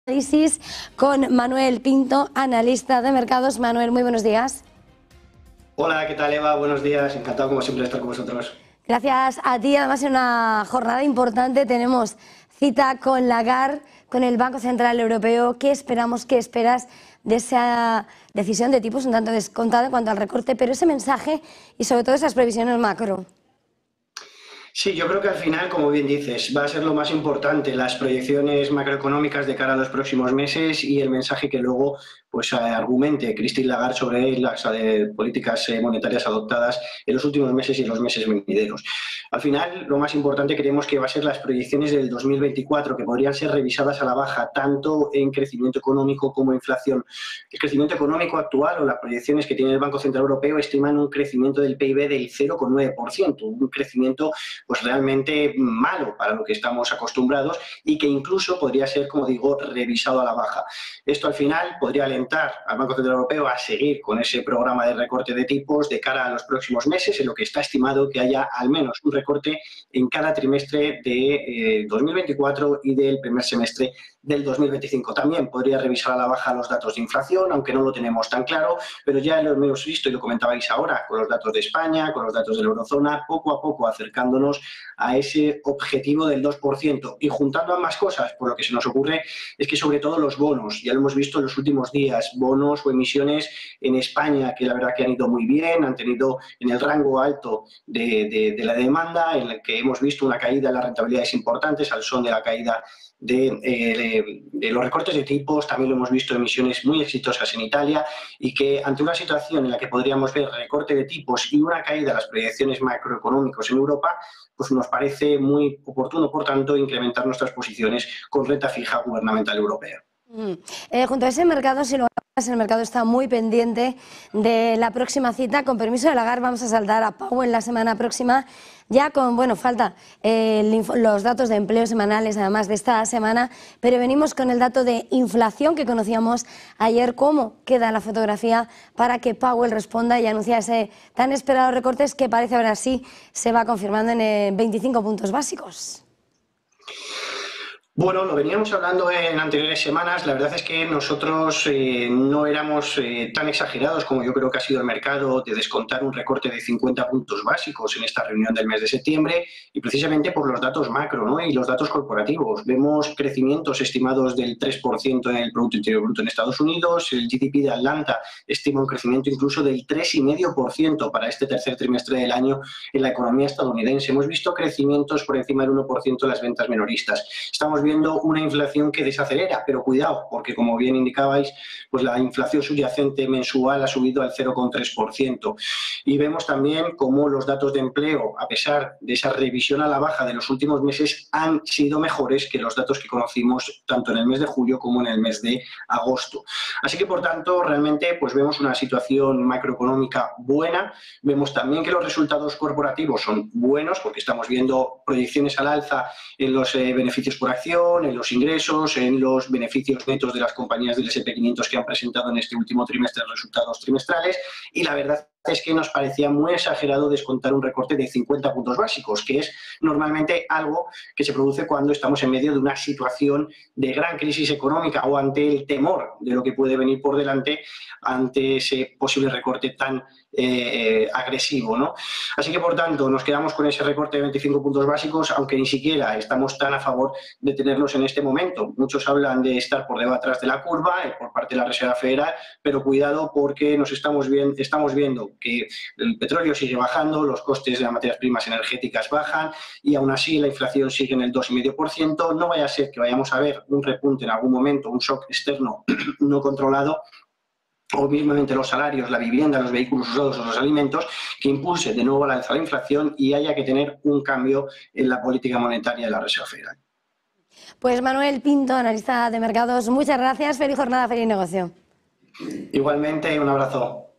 Análisis con Manuel Pinto, analista de mercados. Manuel, muy buenos días. Hola, ¿qué tal, Eva? Buenos días, encantado como siempre de estar con vosotros. Gracias a ti, además en una jornada importante tenemos cita con Lagarde, con el Banco Central Europeo. ¿Qué esperamos, qué esperas de esa decisión de tipos un tanto descontada en cuanto al recorte, pero ese mensaje y sobre todo esas previsiones macro? Sí, yo creo que al final, como bien dices, va a ser lo más importante, las proyecciones macroeconómicas de cara a los próximos meses y el mensaje que luego pues argumente Christine Lagarde sobre las políticas monetarias adoptadas en los últimos meses y en los meses venideros. Al final, lo más importante creemos que va a ser las proyecciones del 2024, que podrían ser revisadas a la baja, tanto en crecimiento económico como inflación. El crecimiento económico actual o las proyecciones que tiene el Banco Central Europeo estiman un crecimiento del PIB del 0,9%, un crecimiento pues realmente malo para lo que estamos acostumbrados y que incluso podría ser, como digo, revisado a la baja. Esto al final podría alentar al Banco Central Europeo a seguir con ese programa de recorte de tipos de cara a los próximos meses, en lo que está estimado que haya al menos un recorte en cada trimestre de 2024 y del primer semestre del 2025. También podría revisar a la baja los datos de inflación, aunque no lo tenemos tan claro, pero ya lo hemos visto y lo comentabais ahora con los datos de España, con los datos de la eurozona, poco a poco acercándonos a ese objetivo del 2%. Y juntando ambas cosas, pues lo que se nos ocurre es que sobre todo los bonos, ya lo hemos visto en los últimos días, bonos o emisiones en España, que la verdad que han ido muy bien, han tenido en el rango alto de la demanda, en el que hemos visto una caída en las rentabilidades importantes al son de la caída de los recortes de tipos. También lo hemos visto en emisiones muy exitosas en Italia, y que ante una situación en la que podríamos ver recorte de tipos y una caída de las proyecciones macroeconómicas en Europa, pues nos parece muy oportuno, por tanto, incrementar nuestras posiciones con renta fija gubernamental europea. Junto a ese mercado, si lo hablas, el mercado está muy pendiente de la próxima cita. Con permiso de Lagarde, vamos a saltar a Powell la semana próxima, ya con, bueno, falta los datos de empleo semanales, además de esta semana, pero venimos con el dato de inflación que conocíamos ayer. ¿Cómo queda la fotografía para que Powell responda y anuncie ese tan esperado recortes que parece ahora sí se va confirmando en 25 puntos básicos? Bueno, lo veníamos hablando en anteriores semanas. La verdad es que nosotros no éramos tan exagerados como yo creo que ha sido el mercado de descontar un recorte de 50 puntos básicos en esta reunión del mes de septiembre, y precisamente por los datos macro, ¿no?, y los datos corporativos. Vemos crecimientos estimados del 3% en el Producto Interior Bruto en Estados Unidos. El GDP de Atlanta estima un crecimiento incluso del 3,5% para este tercer trimestre del año en la economía estadounidense. Hemos visto crecimientos por encima del 1% en las ventas minoristas. Estamos viendo una inflación que desacelera, pero cuidado, porque como bien indicabais, pues la inflación subyacente mensual ha subido al 0,3%. Y vemos también cómo los datos de empleo, a pesar de esa revisión a la baja de los últimos meses, han sido mejores que los datos que conocimos tanto en el mes de julio como en el mes de agosto. Así que, por tanto, realmente pues vemos una situación macroeconómica buena. Vemos también que los resultados corporativos son buenos, porque estamos viendo proyecciones al alza en los beneficios por acción, en los ingresos, en los beneficios netos de las compañías del S&P 500 que han presentado en este último trimestre resultados trimestrales, y la verdad es que nos parecía muy exagerado descontar un recorte de 50 puntos básicos, que es normalmente algo que se produce cuando estamos en medio de una situación de gran crisis económica o ante el temor de lo que puede venir por delante ante ese posible recorte tan agresivo, ¿no? Así que, por tanto, nos quedamos con ese recorte de 25 puntos básicos, aunque ni siquiera estamos tan a favor de tenerlos en este momento. Muchos hablan de estar por detrás de la curva por parte de la Reserva Federal, pero cuidado, porque estamos viendo que el petróleo sigue bajando, los costes de las materias primas energéticas bajan y aún así la inflación sigue en el 2,5%. No vaya a ser que vayamos a ver un repunte en algún momento, un shock externo no controlado, o mismamente los salarios, la vivienda, los vehículos usados o los alimentos, que impulse de nuevo al alza la inflación y haya que tener un cambio en la política monetaria de la Reserva Federal. Pues Manuel Pinto, analista de mercados, muchas gracias. Feliz jornada, feliz negocio. Igualmente, un abrazo.